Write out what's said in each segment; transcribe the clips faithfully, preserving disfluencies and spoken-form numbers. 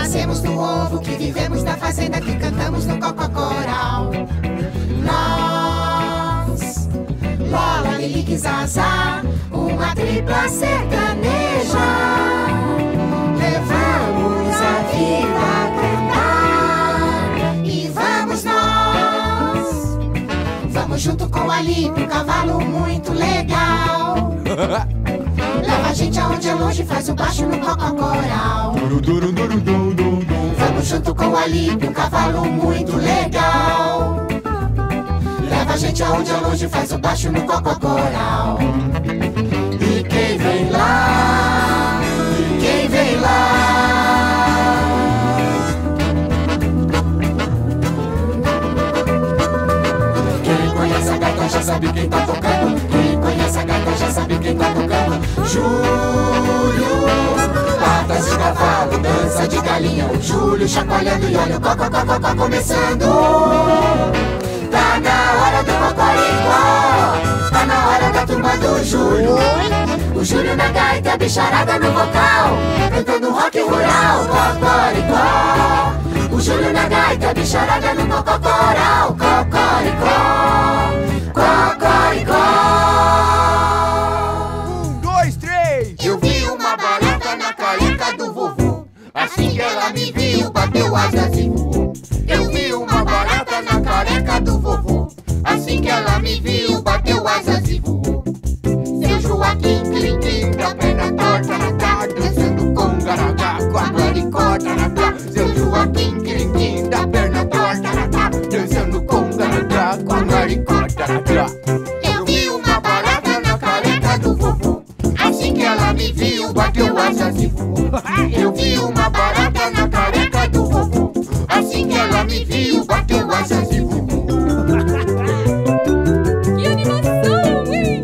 nascemos do ovo, que vivemos da fazenda, que cantamos no cococoral. Nós, Lola, Lilique, Zazá, uma tripla sertaneja. Levamos a vida a cantar e vamos nós. Vamos junto com a Lipe, um cavalo muito legal. Leva a gente aonde é longe, faz o baixo no cococoral. Vamos junto com a Lipe, um cavalo muito legal. Leva a gente aonde é longe, faz o baixo no cococoral. E quem vem lá, e quem vem lá. Quem conhece a gaita já sabe quem tá tocando. Quem conhece a gaita já sabe quem tá tocando. Júlio, patas de cavalo, dança de galinha. O Júlio chacoalhando e olha o cococococó começando. Tá na hora do cocoricó, tá na hora da turma do Júlio. O Júlio na gaita, a bicharada no vocal, cantando rock rural, cocoricó. O Júlio na gaita, a bicharada no cococoral, cocoricó, cocoricó. Um, dois, três. Eu vi uma barata na careca do vovô, assim que ela me viu, bateu asas e voou. Eu vi uma barata na careca do vovô, assim que ela me viu, bateu asas e voou. Seu Joaquim, clim-clim, da perna torta na tarde, dançando com garagá, com a maricó, taratá. Seu Joaquim, clim-clim, da perna torta na tarde, dançando com garagá, com a maricó, taratá. Eu vi uma barata na careca do vovô, assim que ela me viu, bateu asas e voou. Eu vi uma barata na careca do vovô, assim que ela me viu, bateu asas e voou. Que animação, hein?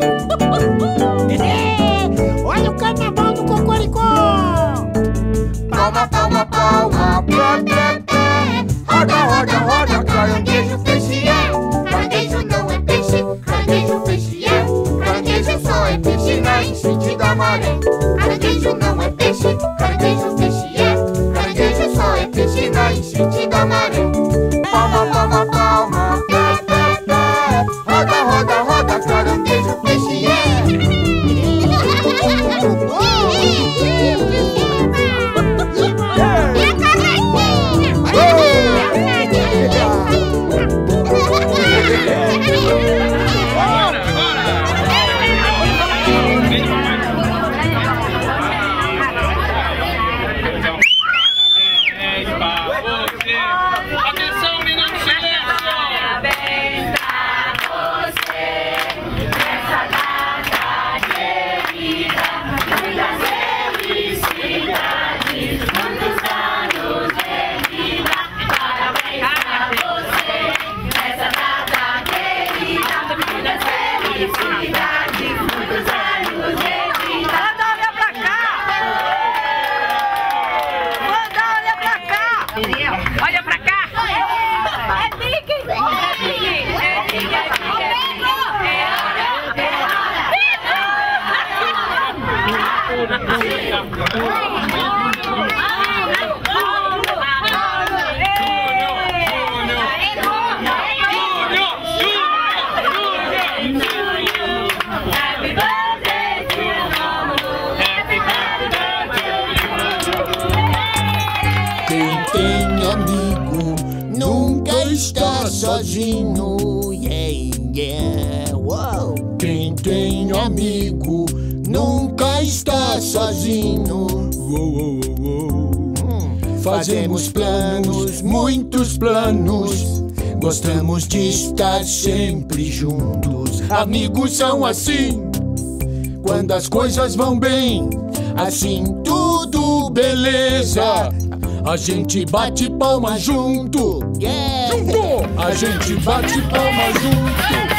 Olha o carnaval do Cocoricó! Palma, palma, palma, pé, pé, pé. Roda, roda, roda, caranguejo, peixe é. Caranguejo não é peixe, caranguejo, peixe é. Caranguejo só é peixe na enchente da maré. Caranguejo não é peixe, caranguejo, peixe é. Caranguejo só é peixe na enchente da maré. Palma, palma, palma, pé, pé, pé. Roda, roda, roda, caranguejo, peixe é. Atenção, menino, silêncio! Parabéns pra você nessa data querida. Muitas felicidades, muitos anos de vida. Parabéns pra você nessa data querida. Muitas felicidades, muitos anos de vida. Manda olhar pra cá! Manda olhar pra cá! Olha pra cá! É pique! É pique! É pique! É Quem tem amigo nunca está sozinho, yeah, yeah, uau. Quem tem amigo nunca está sozinho, uou, uou, uou. Hum. Fazemos planos, muitos planos, gostamos de estar sempre juntos. Amigos são assim, quando as coisas vão bem, assim tudo beleza. A gente bate palma junto, yeah. Junto! A gente bate palma junto.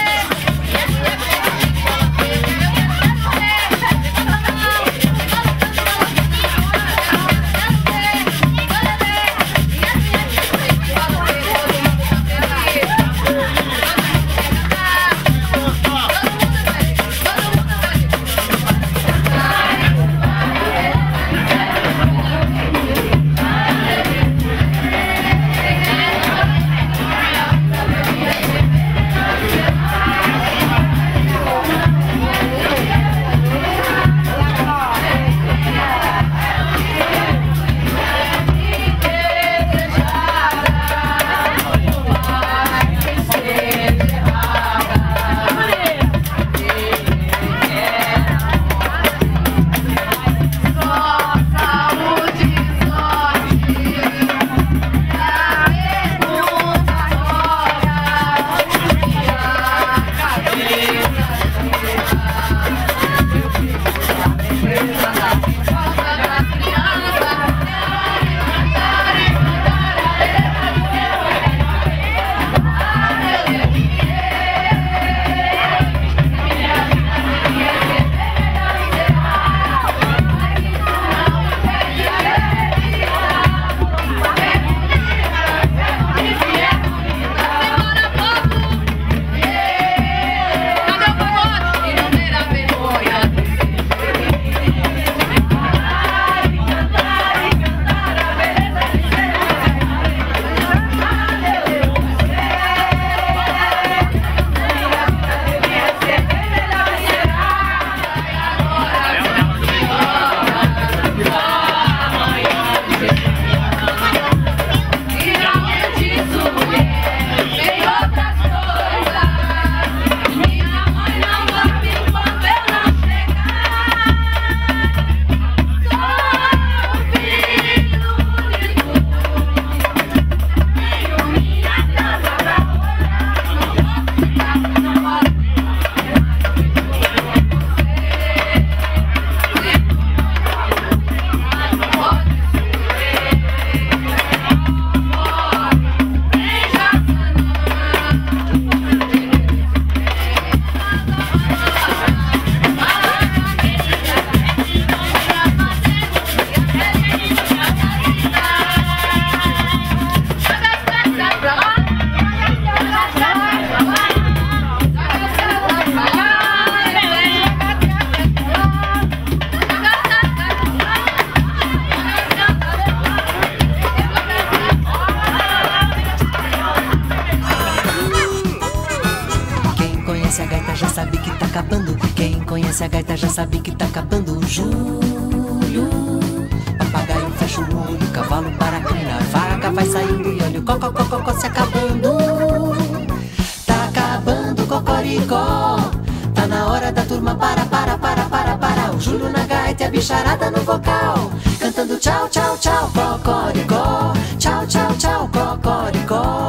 sabe que tá acabando. Quem conhece a gaita já sabe que tá acabando. Julho, papagaio fecha o olho, cavalo para a crina, vaca vai saindo e olha o cocó, cocó, cocó se acabando. Tá acabando, cocoricó. Tá na hora da turma para, para, para, para, para. O Júlio na gaita e a bicharada no vocal, cantando tchau, tchau, tchau, cocoricó. Tchau, tchau, tchau, cocoricó.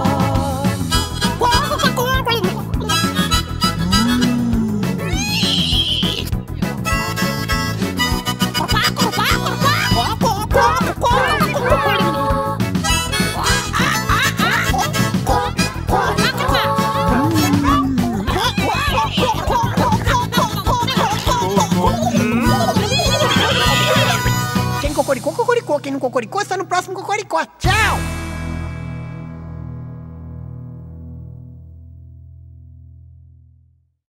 Quem cocoricou, cocoricou. Quem não cocoricou, está no próximo cocoricó. Tchau!